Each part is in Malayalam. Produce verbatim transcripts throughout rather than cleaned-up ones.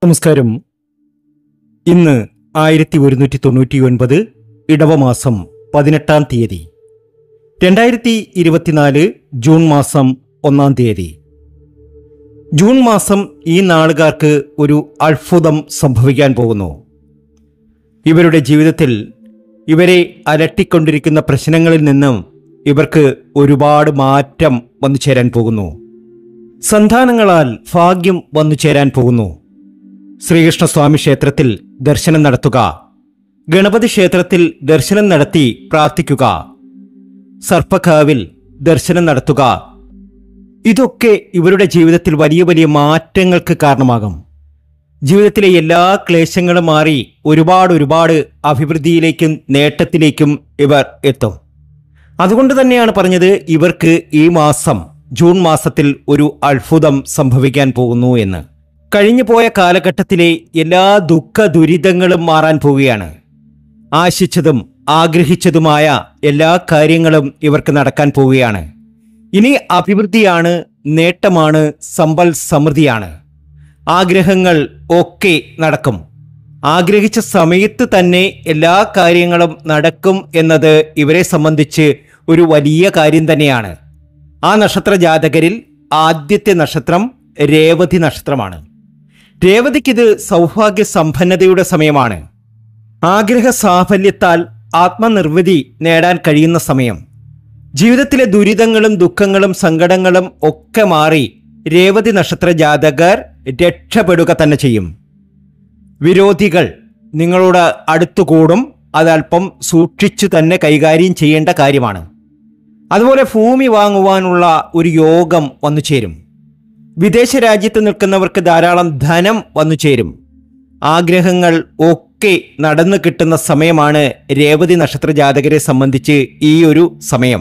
നമസ്കാരം. ഇന്ന് ആയിരത്തി ഒരുന്നൂറ്റി തൊണ്ണൂറ്റി ഒൻപത് ഇടവമാസം പതിനെട്ടാം തീയതി, രണ്ടായിരത്തി ഇരുപത്തിനാല് ജൂൺ മാസം ഒന്നാം തീയതി. ജൂൺ മാസം ഈ നാളുകാർക്ക് ഒരു അത്ഭുതം സംഭവിക്കാൻ പോകുന്നു. ഇവരുടെ ജീവിതത്തിൽ ഇവരെ അലട്ടിക്കൊണ്ടിരിക്കുന്ന പ്രശ്നങ്ങളിൽ നിന്നും ഇവർക്ക് ഒരുപാട് മാറ്റം വന്നു ചേരാൻ പോകുന്നു. സന്താനങ്ങളാൽ ഭാഗ്യം വന്നു ചേരാൻ പോകുന്നു. ശ്രീകൃഷ്ണസ്വാമി ക്ഷേത്രത്തിൽ ദർശനം നടത്തുക, ഗണപതി ക്ഷേത്രത്തിൽ ദർശനം നടത്തി പ്രാർത്ഥിക്കുക, സർപ്പക്കാവിൽ ദർശനം നടത്തുക, ഇതൊക്കെ ഇവരുടെ ജീവിതത്തിൽ വലിയ വലിയ മാറ്റങ്ങൾക്ക് കാരണമാകും. ജീവിതത്തിലെ എല്ലാ ക്ലേശങ്ങളും മാറി ഒരുപാട് ഒരുപാട് അഭിവൃദ്ധിയിലേക്കും നേട്ടത്തിലേക്കും ഇവർ എത്തും. അതുകൊണ്ട് തന്നെയാണ് പറഞ്ഞത് ഇവർക്ക് ഈ മാസം ജൂൺ മാസത്തിൽ ഒരു അത്ഭുതം സംഭവിക്കാൻ പോകുന്നു എന്ന്. കഴിഞ്ഞു പോയ കാലഘട്ടത്തിലെ എല്ലാ ദുഃഖ ദുരിതങ്ങളും മാറാൻ പോവുകയാണ്. ആശിച്ചതും ആഗ്രഹിച്ചതുമായ എല്ലാ കാര്യങ്ങളും ഇവർക്ക് നടക്കാൻ പോവുകയാണ്. ഇനി അഭിവൃദ്ധിയാണ്, നേട്ടമാണ്, സമ്പൽ സമൃദ്ധിയാണ്. ആഗ്രഹങ്ങൾ ഒക്കെ നടക്കും. ആഗ്രഹിച്ച സമയത്ത് തന്നെ എല്ലാ കാര്യങ്ങളും നടക്കും എന്നത് ഇവരെ സംബന്ധിച്ച് ഒരു വലിയ കാര്യം തന്നെയാണ്. ആ നക്ഷത്ര ജാതകരിൽ ആദ്യത്തെ നക്ഷത്രം രേവതി നക്ഷത്രമാണ്. രേവതിക്കിത് സൗഭാഗ്യ സമ്പന്നതയുടെ സമയമാണ്. ആഗ്രഹ സാഫല്യത്താൽ ആത്മനിർവൃതി നേടാൻ കഴിയുന്ന സമയം. ജീവിതത്തിലെ ദുരിതങ്ങളും ദുഃഖങ്ങളും സങ്കടങ്ങളും ഒക്കെ മാറി രേവതി നക്ഷത്ര ജാതകർ രക്ഷപ്പെടുക തന്നെ ചെയ്യും. വിരോധികൾ നിങ്ങളോട് അടുത്തുകൂടും. അതല്പം സൂക്ഷിച്ചു തന്നെ കൈകാര്യം ചെയ്യേണ്ട കാര്യമാണ്. അതുപോലെ ഭൂമി വാങ്ങുവാനുള്ള ഒരു യോഗം വന്നു ചേരും. വിദേശ രാജ്യത്ത് നിൽക്കുന്നവർക്ക് ധാരാളം ധനം വന്നു ചേരും. ആഗ്രഹങ്ങൾ ഒക്കെ നടന്നു കിട്ടുന്ന സമയമാണ് രേവതി നക്ഷത്ര ജാതകരെ സംബന്ധിച്ച് ഈ ഒരു സമയം.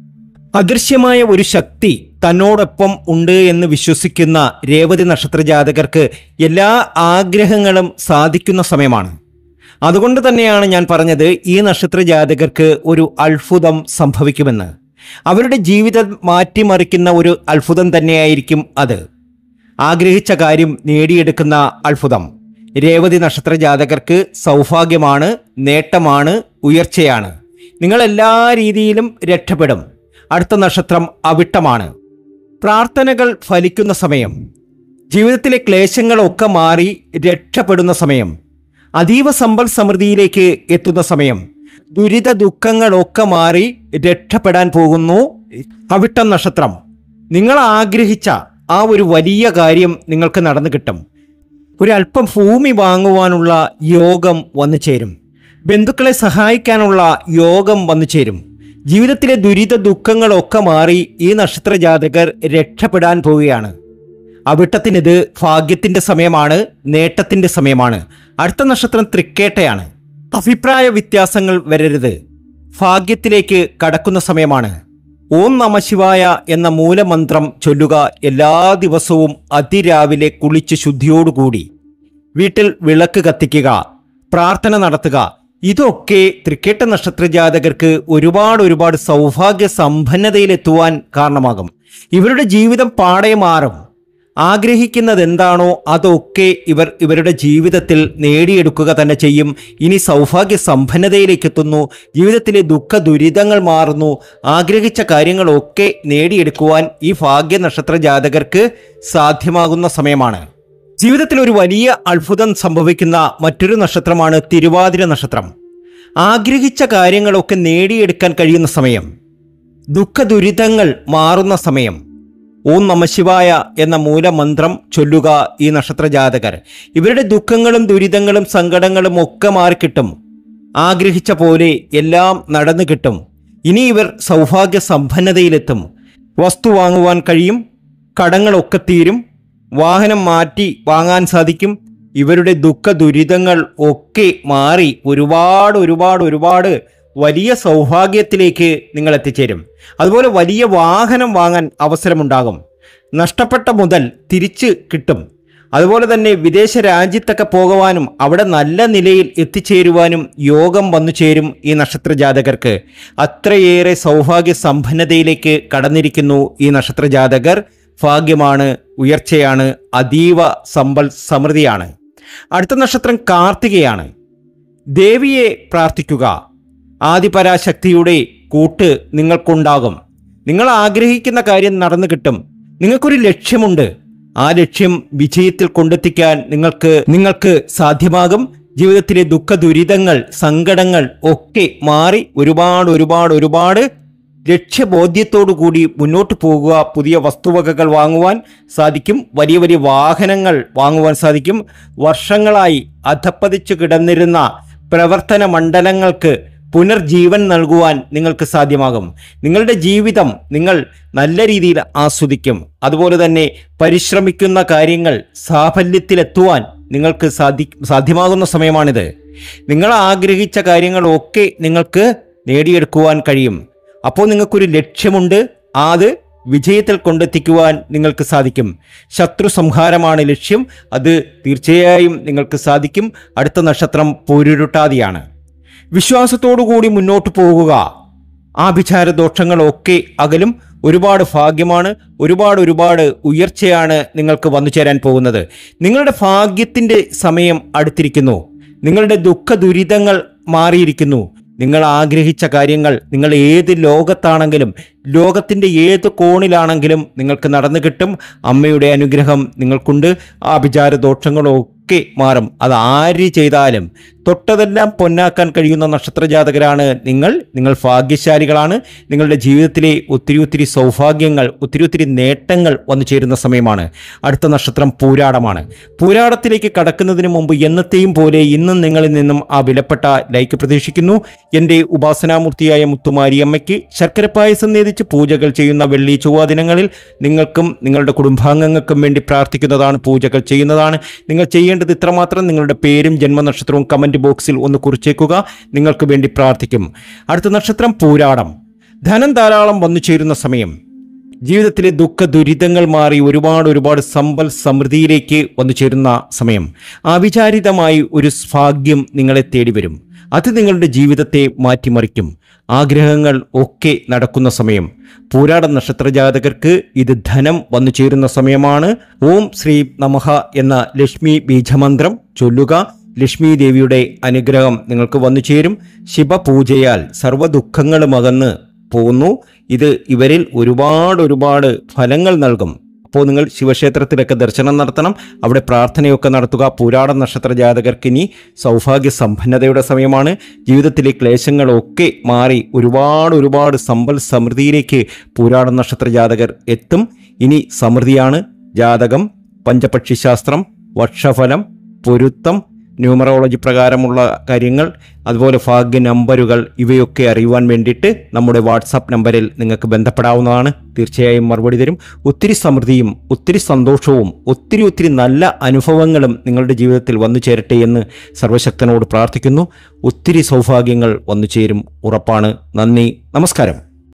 അദൃശ്യമായ ഒരു ശക്തി തന്നോടൊപ്പം ഉണ്ട് എന്ന് വിശ്വസിക്കുന്ന രേവതി നക്ഷത്ര ജാതകർക്ക് എല്ലാ ആഗ്രഹങ്ങളും സാധിക്കുന്ന സമയമാണ്. അതുകൊണ്ട് തന്നെയാണ് ഞാൻ പറഞ്ഞത് ഈ നക്ഷത്ര ജാതകർക്ക് ഒരു അത്ഭുതം സംഭവിക്കുമെന്ന്. അവരുടെ ജീവിതം മാറ്റിമറിക്കുന്ന ഒരു അത്ഭുതം തന്നെയായിരിക്കും അത്. ആഗ്രഹിച്ച കാര്യം നേടിയെടുക്കുന്ന അത്ഭുതം. രേവതി നക്ഷത്ര ജാതകർക്ക് സൗഭാഗ്യമാണ്, നേട്ടമാണ്, ഉയർച്ചയാണ്. നിങ്ങൾ എല്ലാ രീതിയിലും രക്ഷപ്പെടും. അടുത്ത നക്ഷത്രം അവിട്ടമാണ്. പ്രാർത്ഥനകൾ ഫലിക്കുന്ന സമയം. ജീവിതത്തിലെ ക്ലേശങ്ങളൊക്കെ മാറി രക്ഷപ്പെടുന്ന സമയം. അതീവ സമ്പൽ സമൃദ്ധിയിലേക്ക് എത്തുന്ന സമയം. ദുരിത ദുഃഖങ്ങളൊക്കെ മാറി രക്ഷപ്പെടാൻ പോകുന്നു അവിട്ടം നക്ഷത്രം. നിങ്ങൾ ആഗ്രഹിച്ച ആ ഒരു വലിയ കാര്യം നിങ്ങൾക്ക് നടന്നു കിട്ടും. ഒരല്പം ഭൂമി വാങ്ങുവാനുള്ള യോഗം വന്നു ചേരും. ബന്ധുക്കളെ സഹായിക്കാനുള്ള യോഗം വന്നു ചേരും. ജീവിതത്തിലെ ദുരിത ദുഃഖങ്ങളൊക്കെ മാറി ഈ നക്ഷത്ര ജാതകർ രക്ഷപ്പെടാൻ പോവുകയാണ്. അവിട്ടത്തിനിത് ഭാഗ്യത്തിന്റെ സമയമാണ്, നേട്ടത്തിന്റെ സമയമാണ്. അടുത്ത നക്ഷത്രം തൃക്കേട്ടയാണ്. അഭിപ്രായ വ്യത്യാസങ്ങൾ വരരുത്. ഭാഗ്യത്തിലേക്ക് കടക്കുന്ന സമയമാണ്. ഓം നമഃശിവായ എന്ന മൂലമന്ത്രം ചൊല്ലുക. എല്ലാ ദിവസവും അതിരാവിലെ കുളിച്ച് ശുദ്ധിയോടുകൂടി വീട്ടിൽ വിളക്ക് കത്തിക്കുക, പ്രാർത്ഥന നടത്തുക. ഇതൊക്കെ തൃക്കേട്ട നക്ഷത്ര ജാതകർക്ക് ഒരുപാട് ഒരുപാട് സൗഭാഗ്യ സമ്പന്നതയിലെത്തുവാൻ കാരണമാകും. ഇവരുടെ ജീവിതം പാടെ മാറും. ആഗ്രഹിക്കുന്നത് എന്താണോ അതൊക്കെ ഇവർ ഇവരുടെ ജീവിതത്തിൽ നേടിയെടുക്കുക തന്നെ ചെയ്യും. ഇനി സൗഭാഗ്യ സമ്പന്നതയിലേക്ക് എത്തുന്നു. ജീവിതത്തിലെ ദുഃഖ ദുരിതങ്ങൾ മാറുന്നു. ആഗ്രഹിച്ച കാര്യങ്ങളൊക്കെ നേടിയെടുക്കുവാൻ ഈ ഭാഗ്യ നക്ഷത്ര ജാതകർക്ക് സാധ്യമാകുന്ന സമയമാണ്. ജീവിതത്തിൽ ഒരു വലിയ അത്ഭുതം സംഭവിക്കുന്ന മറ്റൊരു നക്ഷത്രമാണ് തിരുവാതിര നക്ഷത്രം. ആഗ്രഹിച്ച കാര്യങ്ങളൊക്കെ നേടിയെടുക്കാൻ കഴിയുന്ന സമയം. ദുഃഖ ദുരിതങ്ങൾ മാറുന്ന സമയം. ഓം നമഃശിവായ എന്ന മൂലമന്ത്രം ചൊല്ലുക ഈ നക്ഷത്ര ജാതകർ. ഇവരുടെ ദുഃഖങ്ങളും ദുരിതങ്ങളും സങ്കടങ്ങളും ഒക്കെ മാറിക്കിട്ടും. ആഗ്രഹിച്ച പോലെ എല്ലാം നടന്നു കിട്ടും. ഇനി ഇവർ സൗഭാഗ്യ സമ്പന്നതയിലെത്തും. വസ്തു വാങ്ങുവാൻ കഴിയും. കടങ്ങളൊക്കെ തീരും. വാഹനം മാറ്റി വാങ്ങാൻ സാധിക്കും. ഇവരുടെ ദുഃഖ ദുരിതങ്ങൾ ഒക്കെ മാറി ഒരുപാട് ഒരുപാട് ഒരുപാട് വലിയ സൗഭാഗ്യത്തിലേക്ക് നിങ്ങൾ എത്തിച്ചേരും. അതുപോലെ വലിയ വാഹനം വാങ്ങാൻ അവസരമുണ്ടാകും. നഷ്ടപ്പെട്ട മുതൽ തിരിച്ച് കിട്ടും. അതുപോലെ തന്നെ വിദേശ രാജ്യത്തൊക്കെ പോകുവാനും അവിടെ നല്ല നിലയിൽ എത്തിച്ചേരുവാനും യോഗം വന്നു ചേരും ഈ നക്ഷത്ര ജാതകർക്ക്. അത്രയേറെ സൗഭാഗ്യ സമ്പന്നതയിലേക്ക് കടന്നിരിക്കുന്നു ഈ നക്ഷത്ര ജാതകർ. ഭാഗ്യമാണ്, ഉയർച്ചയാണ്, അതീവ സമ്പൽ സമൃദ്ധിയാണ്. അടുത്ത നക്ഷത്രം കാർത്തികയാണ്. ദേവിയെ പ്രാർത്ഥിക്കുക. ആദിപരാശക്തിയുടെ കൂട്ട് നിങ്ങൾക്കുണ്ടാകും. നിങ്ങൾ ആഗ്രഹിക്കുന്ന കാര്യം നടന്നു കിട്ടും. നിങ്ങൾക്കൊരു ലക്ഷ്യമുണ്ട്. ആ ലക്ഷ്യം വിജയത്തിൽ കൊണ്ടെത്തിക്കാൻ നിങ്ങൾക്ക് നിങ്ങൾക്ക് സാധ്യമാകും. ജീവിതത്തിലെ ദുഃഖ ദുരിതങ്ങൾ, സങ്കടങ്ങൾ ഒക്കെ മാറി ഒരുപാട് ഒരുപാട് ഒരുപാട് ലക്ഷ്യബോധ്യത്തോടു കൂടി മുന്നോട്ട് പോകുക. പുതിയ വസ്തുവകകൾ വാങ്ങുവാൻ സാധിക്കും. വലിയ വലിയ വാഹനങ്ങൾ വാങ്ങുവാൻ സാധിക്കും. വർഷങ്ങളായി അധപ്പതിച്ചു കിടന്നിരുന്ന പ്രവർത്തന മണ്ഡലങ്ങൾക്ക് പുനർജീവൻ നൽകുവാൻ നിങ്ങൾക്ക് സാധ്യമാകും. നിങ്ങളുടെ ജീവിതം നിങ്ങൾ നല്ല രീതിയിൽ ആസ്വദിക്കും. അതുപോലെ തന്നെ പരിശ്രമിക്കുന്ന കാര്യങ്ങൾ സാഫല്യത്തിലെത്തുവാൻ നിങ്ങൾക്ക് സാധി സാധ്യമാകുന്ന സമയമാണിത്. നിങ്ങൾ ആഗ്രഹിച്ച കാര്യങ്ങളൊക്കെ നിങ്ങൾക്ക് നേടിയെടുക്കുവാൻ കഴിയും. അപ്പോൾ നിങ്ങൾക്കൊരു ലക്ഷ്യമുണ്ട്. അത് വിജയത്തിൽ കൊണ്ടെത്തിക്കുവാൻ നിങ്ങൾക്ക് സാധിക്കും. ശത്രു സംഹാരമാണ് ലക്ഷ്യം. അത് തീർച്ചയായും നിങ്ങൾക്ക് സാധിക്കും. അടുത്ത നക്ഷത്രം പൂരുരുട്ടാതിയാണ്. വിശ്വാസത്തോടുകൂടി മുന്നോട്ട് പോകുക. ആഭിചാര ദോഷങ്ങളൊക്കെ അകലും. ഒരുപാട് ഭാഗ്യമാണ്. ഒരുപാട് ഒരുപാട് ഉയർച്ചയാണ് നിങ്ങൾക്ക് വന്നു ചേരാൻ പോകുന്നത്. നിങ്ങളുടെ ഭാഗ്യത്തിൻ്റെ സമയം അടുത്തിരിക്കുന്നു. നിങ്ങളുടെ ദുഃഖ ദുരിതങ്ങൾ മാറിയിരിക്കുന്നു. നിങ്ങൾ ആഗ്രഹിച്ച കാര്യങ്ങൾ നിങ്ങൾ ഏത് ലോകത്താണെങ്കിലും ലോകത്തിൻ്റെ ഏത് കോണിലാണെങ്കിലും നിങ്ങൾക്ക് നടന്നു കിട്ടും. അമ്മയുടെ അനുഗ്രഹം നിങ്ങൾക്കുണ്ട്. ആഭിചാര ദോഷങ്ങളൊക്കെ മാറും. അത് ആര് ചെയ്താലും തൊട്ടതെല്ലാം പൊന്നാക്കാൻ കഴിയുന്ന നക്ഷത്രജാതകരാണ് നിങ്ങൾ. നിങ്ങൾ ഭാഗ്യശാലികളാണ്. നിങ്ങളുടെ ജീവിതത്തിലെ ഒത്തിരി ഒത്തിരി സൗഭാഗ്യങ്ങൾ, ഒത്തിരി ഒത്തിരി നേട്ടങ്ങൾ വന്നു ചേരുന്ന സമയമാണ്. അടുത്ത നക്ഷത്രം പൂരാടമാണ്. പൂരാടത്തിലേക്ക് കടക്കുന്നതിന് മുമ്പ് എന്നത്തെയും പോലെ ഇന്നും നിങ്ങളിൽ നിന്നും ആ വിലപ്പെട്ട ലൈക്ക് പ്രതീക്ഷിക്കുന്നു. എൻ്റെ ഉപാസനാമൂർത്തിയായ മുത്തുമാരിയമ്മയ്ക്ക് ശർക്കര പായസം നേദിച്ച് പൂജകൾ ചെയ്യുന്ന വെള്ളി ചൊവ്വ ദിനങ്ങളിൽ നിങ്ങൾക്കും നിങ്ങളുടെ കുടുംബാംഗങ്ങൾക്കും വേണ്ടി പ്രാർത്ഥിക്കുന്നതാണ്, പൂജകൾ ചെയ്യുന്നതാണ്. നിങ്ങൾ ചെയ്യേണ്ടത് ഇത്രമാത്രം: നിങ്ങളുടെ പേരും ജന്മനക്ഷത്രവും കമൻറ്റ് ബോക്സിൽ ഒന്ന് കുറിച്ചേക്കുക. നിങ്ങൾക്ക് വേണ്ടി പ്രാർത്ഥിക്കും. അടുത്ത നക്ഷത്രം പൂരാടം. ധനം ധാരാളം വന്നു ചേരുന്ന സമയം. ജീവിതത്തിലെ ദുഃഖ ദുരിതങ്ങൾ മാറി ഒരുപാട് ഒരുപാട് സമ്പൽ സമൃദ്ധിയിലേക്ക് വന്നു ചേരുന്ന സമയം. അവിചാരിതമായി ഒരു ഭാഗ്യം നിങ്ങളെ തേടി വരും. അത് നിങ്ങളുടെ ജീവിതത്തെ മാറ്റിമറിക്കും. ആഗ്രഹങ്ങൾ ഒക്കെ നടക്കുന്ന സമയം. പൂരാട നക്ഷത്രജാതകർക്ക് ഇത് ധനം വന്നു ചേരുന്ന സമയമാണ്. ഓം ശ്രീ നമഃ എന്ന ലക്ഷ്മി ബീജമന്ത്രം ചൊല്ലുക. ലക്ഷ്മി ദേവിയുടെ അനുഗ്രഹം നിങ്ങൾക്ക് വന്നു ചേരും. ശിവപൂജയാൽ സർവ്വ ദുഃഖങ്ങളും അകന്ന് പോകുന്നു. ഇത് ഇവരിൽ ഒരുപാട് ഒരുപാട് ഫലങ്ങൾ നൽകും. അപ്പോൾ നിങ്ങൾ ശിവക്ഷേത്രത്തിലൊക്കെ ദർശനം നടത്തണം. അവിടെ പ്രാർത്ഥനയൊക്കെ നടത്തുക. പൂരാട നക്ഷത്ര ജാതകർക്ക് ഇനി സൗഭാഗ്യ സമ്പന്നതയുടെ സമയമാണ്. ജീവിതത്തിലെ ക്ലേശങ്ങളൊക്കെ മാറി ഒരുപാട് ഒരുപാട് സമ്പൽ സമൃദ്ധിയിലേക്ക് പൂരാട നക്ഷത്ര ജാതകർ എത്തും. ഇനി സമൃദ്ധിയാണ്. ജാതകം, പഞ്ചപക്ഷിശാസ്ത്രം, വർഷഫലം, പൊരുത്തം, ന്യൂമറോളജി പ്രകാരമുള്ള കാര്യങ്ങൾ, അതുപോലെ ഭാഗ്യ നമ്പറുകൾ, ഇവയൊക്കെ അറിയുവാൻ വേണ്ടിയിട്ട് നമ്മുടെ വാട്സാപ്പ് നമ്പറിൽ നിങ്ങൾക്ക് ബന്ധപ്പെടാവുന്നതാണ്. തീർച്ചയായും മറുപടി തരും. ഒത്തിരി സമൃദ്ധിയും ഒത്തിരി സന്തോഷവും ഒത്തിരി ഒത്തിരി നല്ല അനുഭവങ്ങളും നിങ്ങളുടെ ജീവിതത്തിൽ വന്നു ചേരട്ടെ എന്ന് സർവശക്തനോട് പ്രാർത്ഥിക്കുന്നു. ഒത്തിരി സൗഭാഗ്യങ്ങൾ വന്നു ചേരും, ഉറപ്പാണ്. നന്ദി, നമസ്കാരം.